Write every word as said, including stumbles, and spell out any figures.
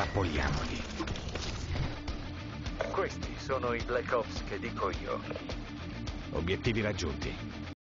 intrappoliamoli. Questi sono i Black Ops che dico io. Obiettivi raggiunti.